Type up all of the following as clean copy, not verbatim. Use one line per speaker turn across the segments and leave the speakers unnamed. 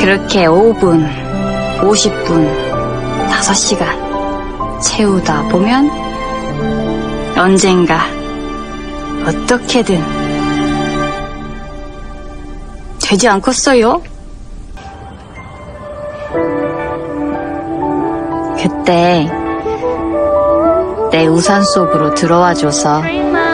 그렇게 5분, 50분, 5시간 채우다 보면 언젠가 어떻게든 되지 않겠어요? 그때 내 우산 속으로 들어와줘서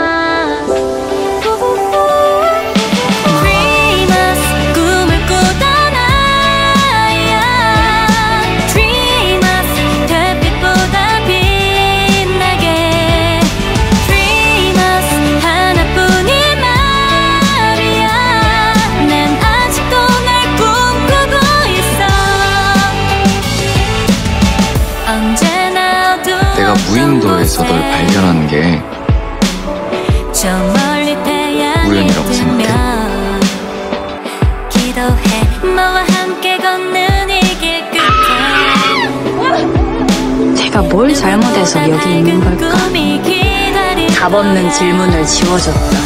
내가 무인도에서 널 발견한 게 우연이라고 생각해?
제가 뭘 잘못해서 여기 있는 걸까? 답없는 질문을 지워줬던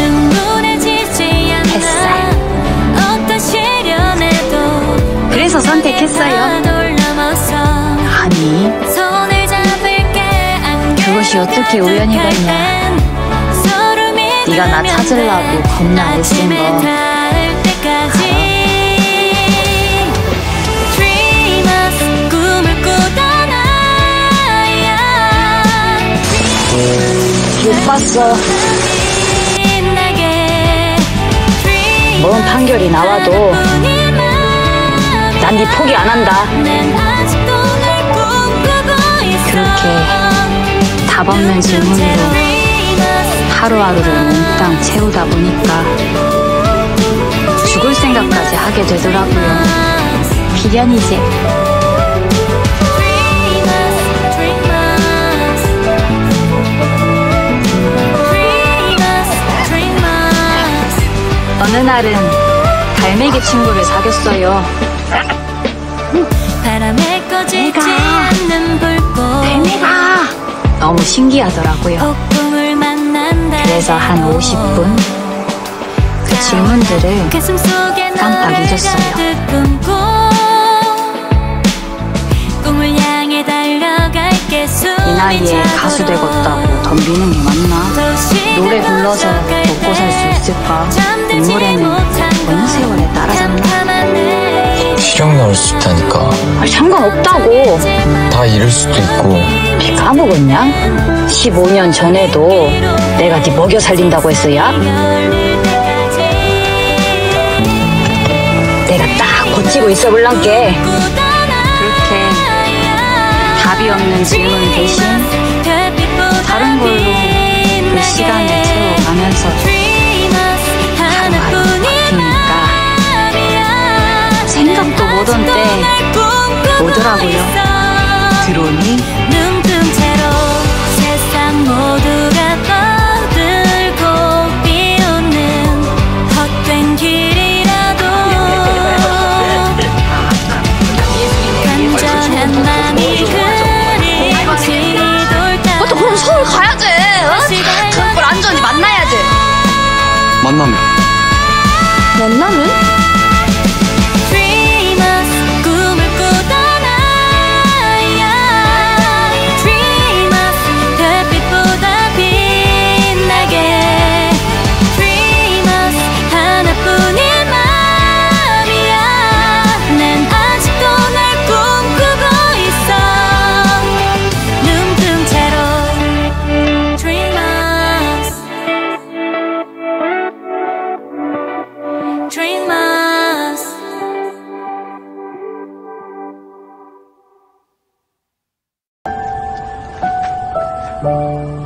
햇살. 그래서 선택했어요. 아니, 그것이 어떻게 우연이가 있냐. 네가 나 찾으려고 겁나 애쓴 거 알아? 못 봤어. 뭔 판결이 나와도 난 네 포기 안 한다. 그렇게 답없는 질문으로 하루하루를 몽땅 채우다 보니까 죽을 생각까지 하게 되더라고요. 비련이지. 어느 날은 갈매기 친구를 사귀었어요. 갈매가 너무 신기하더라고요. 그래서 한 50분 그 질문들을 깜빡 잊었어요. 이 나이에 가수 되겠다고 덤비는 게 맞나? 노래 불러서 먹고 살 수 있을까? 인물에는 어느 세월에 따라잡나?
실형 나올 수 있다니까.
상관없다고.
다 잃을 수도 있고.
까먹었냐? 15년 전에도 내가 네 먹여 살린다고 했어야? 내가 딱 버티고 있어 볼란게. 그렇게 답이 없는 질문 대신 다른 걸로 그 시간을 채워가면서 하루하루 바뀌니까 생각도 못한 때 오더라고요. 들어오니? 그럼 서울 가야지. 그걸 안전히 만나야지.
만나면?
Dreamers.